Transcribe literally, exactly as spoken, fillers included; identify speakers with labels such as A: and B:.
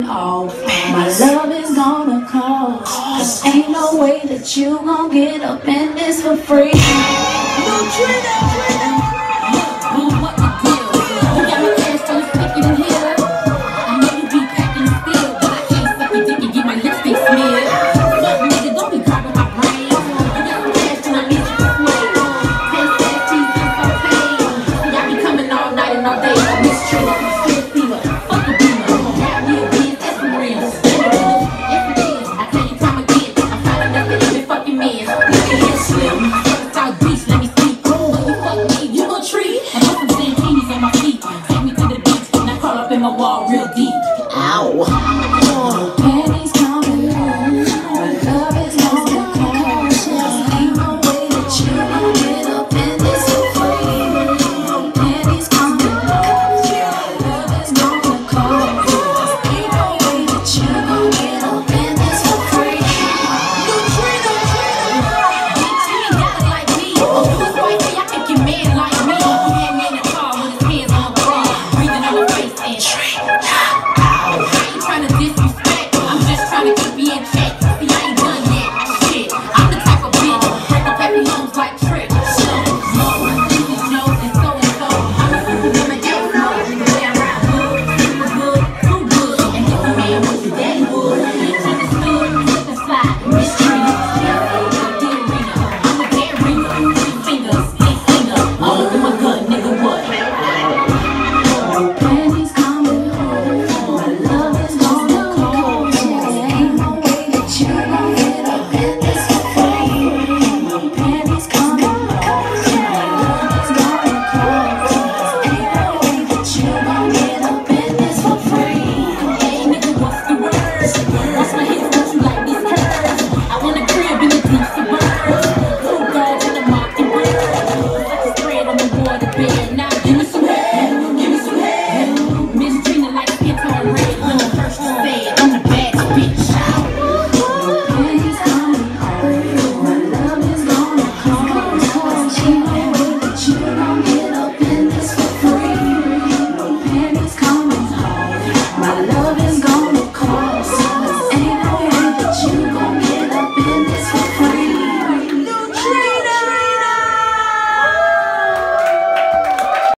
A: off. My love is gonna call. Cause ain't no way that you gon' get up in this for free. No trainer. What the deal? You got my ass so it's picking in here. I know you be packing still, but I can't suck your dick and get my lipstick smeared. Fuck nigga, don't be grabbing my brain. You got some cash and I need you to sway. Ten cents, ten cents, so paid. See, I be coming all night and all day. Mistreated, still fever. Fuck the beamer. Rap me a beat, that's for real. Yes it is, I tell you time again. I'm finding up that every fucking man. Look at his slim. South Beach, let me speak. When you fuck me, you gon' treat. And put some santinis on my feet. Take me to the beach, and I crawl up in my wall real deep. Ow. Oh, pennies coming home. My love is gonna call. Ain't no way that you gon' get up in this for free. Pennies coming home. My love is gonna call. Ain't no way that you gon' get up in this for free. No trainer. Bitch, you ain't got it like me. Oh, you was right there, I think your man like me. He had me in the car with his hands on the bar, breathing on the face and straight. I ain't tryna disrespect, I'm just tryna keep you in check. See, I ain't done that shit. I'm the type of bitch, break up happy homes like Trick. So, no, this is Joe and so and so. I'm a superwoman, ain't no way around. Good, good, good, too good. And if a man was your daddy would, understood, slip and slide, mistreated. I'm a dead ringer, three fingers, six fingers, all up in my gun, nigga, what? Pennies coming home. My love is gonna call. Ain't no way that you gon' get up in this for free. My pennies coming home. My love is gonna call. Ain't no way that you gon' get up in this for free. Hey nigga, what's the word? What's my hits? Don't you like these curves? I want a crib in the deep suburbs. Two dogs and a mockingbird. Such a spread on the water bed.